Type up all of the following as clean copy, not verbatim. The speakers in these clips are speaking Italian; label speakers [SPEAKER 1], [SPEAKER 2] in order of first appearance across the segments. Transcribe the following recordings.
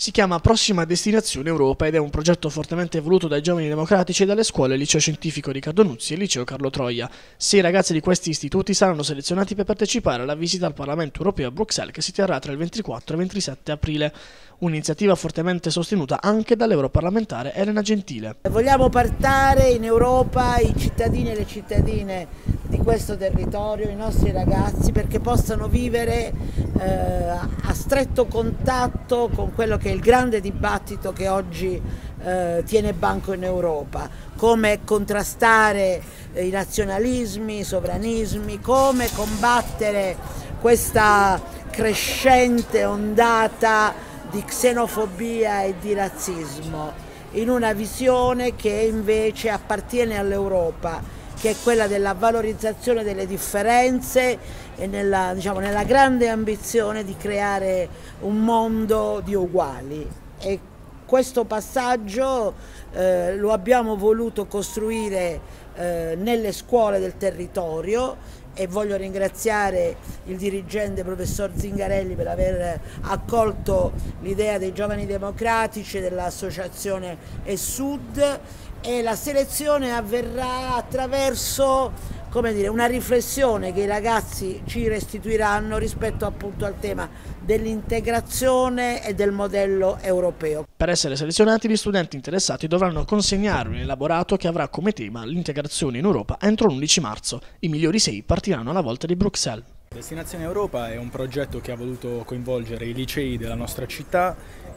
[SPEAKER 1] Si chiama Prossima Destinazione Europa ed è un progetto fortemente voluto dai giovani democratici e dalle scuole Liceo Scientifico Riccardo Nuzzi e Liceo Carlo Troia. 6 ragazzi di questi istituti saranno selezionati per partecipare alla visita al Parlamento Europeo a Bruxelles che si terrà tra il 24 e il 27 aprile. Un'iniziativa fortemente sostenuta anche dall'europarlamentare Elena Gentile.
[SPEAKER 2] Vogliamo portare in Europa i cittadini e le cittadine di questo territorio, i nostri ragazzi, perché possano vivere a stretto contatto con quello che è il grande dibattito che oggi tiene banco in Europa, come contrastare i nazionalismi, i sovranismi, come combattere questa crescente ondata di xenofobia e di razzismo, in una visione che invece appartiene all'Europa, che è quella della valorizzazione delle differenze e nella grande ambizione di creare un mondo di uguali. E questo passaggio lo abbiamo voluto costruire nelle scuole del territorio, e voglio ringraziare il dirigente professor Zingarelli per aver accolto l'idea dei giovani democratici e dell'associazione ESUD, e la selezione avverrà attraverso una riflessione che i ragazzi ci restituiranno rispetto appunto al tema dell'integrazione e del modello europeo.
[SPEAKER 1] Per essere selezionati, gli studenti interessati dovranno consegnare un elaborato che avrà come tema l'integrazione in Europa entro l'11 marzo. I migliori 6 partiranno alla volta di Bruxelles.
[SPEAKER 3] Destinazione Europa è un progetto che ha voluto coinvolgere i licei della nostra città.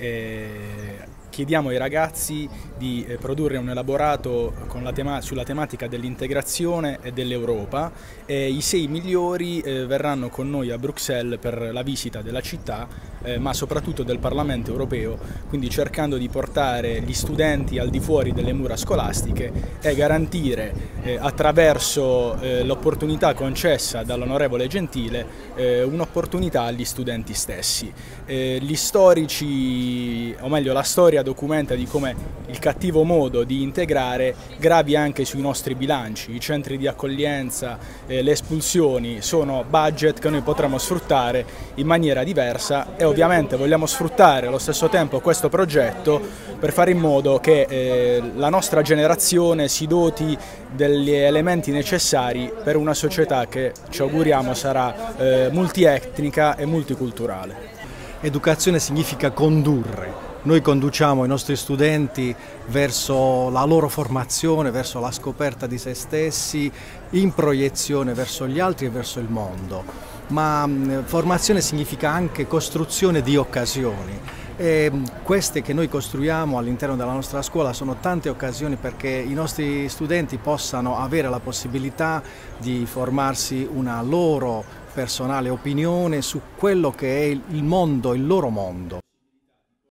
[SPEAKER 3] Chiediamo ai ragazzi di produrre un elaborato sulla tematica dell'integrazione e dell'Europa, e i 6 migliori verranno con noi a Bruxelles per la visita della città, ma soprattutto del Parlamento europeo, quindi cercando di portare gli studenti al di fuori delle mura scolastiche e garantire attraverso l'opportunità concessa dall'onorevole Gentile un'opportunità agli studenti stessi. Gli storici, o meglio la storia, documenta di come il cattivo modo di integrare gravi anche sui nostri bilanci. I centri di accoglienza, le espulsioni sono budget che noi potremmo sfruttare in maniera diversa, e ovviamente vogliamo sfruttare allo stesso tempo questo progetto per fare in modo che la nostra generazione si doti degli elementi necessari per una società che ci auguriamo sarà multietnica e multiculturale.
[SPEAKER 4] Educazione significa condurre. Noi conduciamo i nostri studenti verso la loro formazione, verso la scoperta di se stessi, in proiezione verso gli altri e verso il mondo. Ma formazione significa anche costruzione di occasioni. E queste che noi costruiamo all'interno della nostra scuola sono tante occasioni perché i nostri studenti possano avere la possibilità di formarsi una loro personale opinione su quello che è il mondo, il loro mondo.